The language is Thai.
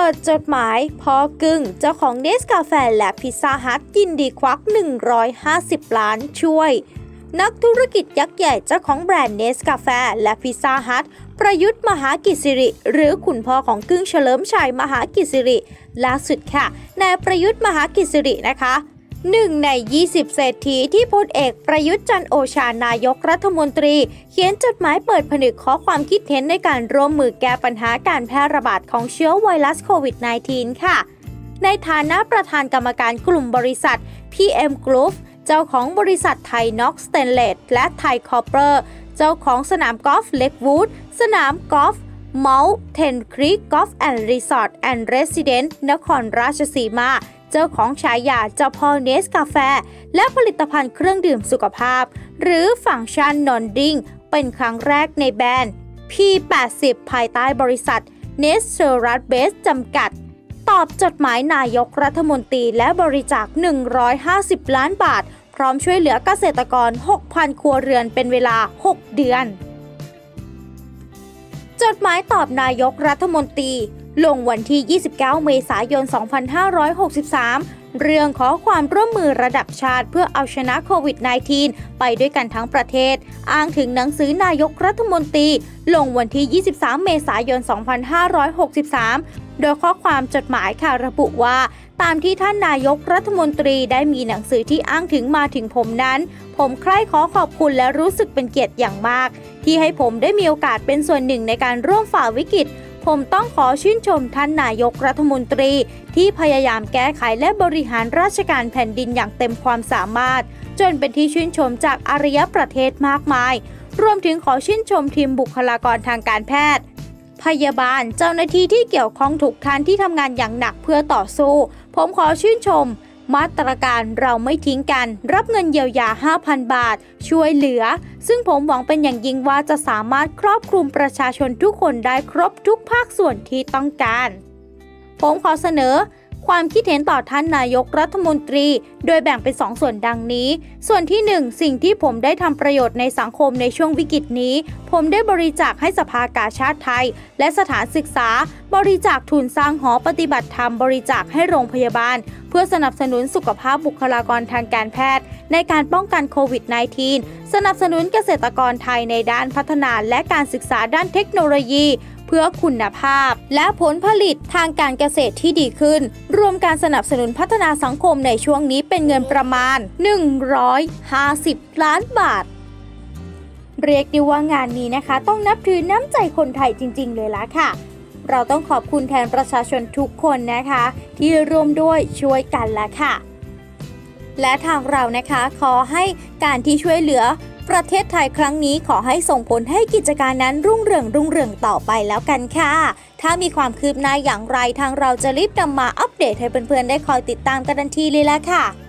ปิดจดหมายพ่อกึ้งเจ้าของเนสกาแฟและพิซซ่าฮัทยินดีควัก150 ล้านช่วยนักธุรกิจยักษ์ใหญ่เจ้าของแบรนด์เนสกาแฟและพิซซ่าฮัทประยุทธ์มหากิจสิริหรือคุณพ่อของกึ้งเฉลิมชัยมหากิจสิริล่าสุดค่ะนายประยุทธ์มหากิจสิรินะคะ1 ใน 20 เศรษฐีที่พลเอกประยุทธ์จันทร์โอชานายกรัฐมนตรีเขียนจดหมายเปิดผนึกขอความคิดเห็นในการร่วมมือแก้ปัญหาการแพร่ระบาดของเชื้อไวรัสโควิด -19 ค่ะในฐานะประธานกรรมการกลุ่มบริษัท PM Group เจ้าของบริษัทไทยน็อกสเตนเลสและไทยคอปเปอร์เจ้าของสนามกอล์ฟเล็กวูดสนามกอล์ฟเมาท์เทนครีกกอล์ฟแอนด์รีสอร์ทแอนด์เรสซิเดนต์นครราชสีมาเจ้าของฉายาเจ้าพ่อเนสกาแฟและผลิตภัณฑ์เครื่องดื่มสุขภาพหรือฟังก์ชันนอนดิ้งเป็นครั้งแรกในแบรนด์ P80 ภายใต้บริษัทเนสเซอรัสเบสจำกัดตอบจดหมายนายกรัฐมนตรีและบริจาค150 ล้านบาทพร้อมช่วยเหลือเกษตรกร 6,000 ครัวเรือนเป็นเวลา 6 เดือนจดหมายตอบนายกรัฐมนตรีลงวันที่ 29 เมษายน 2563 เรื่องขอความร่วมมือระดับชาติเพื่อเอาชนะโควิด -19 ไปด้วยกันทั้งประเทศอ้างถึงหนังสือนายกรัฐมนตรีลงวันที่ 23 เมษายน 2563 โดยข้อความจดหมายค่ะระบุว่าตามที่ท่านนายกรัฐมนตรีได้มีหนังสือที่อ้างถึงมาถึงผมนั้นผมใคร่ขอขอบคุณและรู้สึกเป็นเกียรติอย่างมากที่ให้ผมได้มีโอกาสเป็นส่วนหนึ่งในการร่วมฝ่าวิกฤตผมต้องขอชื่นชมท่านนายกรัฐมนตรีที่พยายามแก้ไขและบริหารราชการแผ่นดินอย่างเต็มความสามารถจนเป็นที่ชื่นชมจากอารยประเทศมากมายรวมถึงขอชื่นชมทีมบุคลากรทางการแพทย์พยาบาลเจ้าหน้าที่ที่เกี่ยวข้องทุกท่านที่ทำงานอย่างหนักเพื่อต่อสู้ผมขอชื่นชมมาตรการเราไม่ทิ้งกันรับเงินเยียวยา 5,000 บาทช่วยเหลือซึ่งผมหวังเป็นอย่างยิ่งว่าจะสามารถครอบคลุมประชาชนทุกคนได้ครบทุกภาคส่วนที่ต้องการผมขอเสนอความคิดเห็นต่อท่านนายกรัฐมนตรีโดยแบ่งเป็น2 ส่วนดังนี้ส่วนที่1สิ่งที่ผมได้ทำประโยชน์ในสังคมในช่วงวิกฤตนี้ผมได้บริจาคให้สภากาชาดไทยและสถานศึกษาบริจาคทุนสร้างหอปฏิบัติธรรมบริจาคให้โรงพยาบาลเพื่อสนับสนุนสุขภาพบุคลากรทางการแพทย์ในการป้องกันโควิด -19 สนับสนุนเกษตรกรไทยในด้านพัฒนาและการศึกษาด้านเทคโนโลยีเพื่อคุณภาพและผลผลิตทางการเกษตรที่ดีขึ้นรวมการสนับสนุนพัฒนาสังคมในช่วงนี้เป็นเงินประมาณ150 ล้านบาทเรียกได้ว่างานนี้นะคะต้องนับถือน้ำใจคนไทยจริงๆเลยละค่ะเราต้องขอบคุณแทนประชาชนทุกคนนะคะที่ร่วมด้วยช่วยกันละค่ะและทางเรานะคะขอให้การที่ช่วยเหลือประเทศไทยครั้งนี้ขอให้ส่งผลให้กิจการนั้นรุ่งเรืองต่อไปแล้วกันค่ะถ้ามีความคืบหน้าอย่างไรทางเราจะรีบนำมาอัปเดตให้เพื่อนๆได้คอยติดตามกันทันทีเลยละค่ะ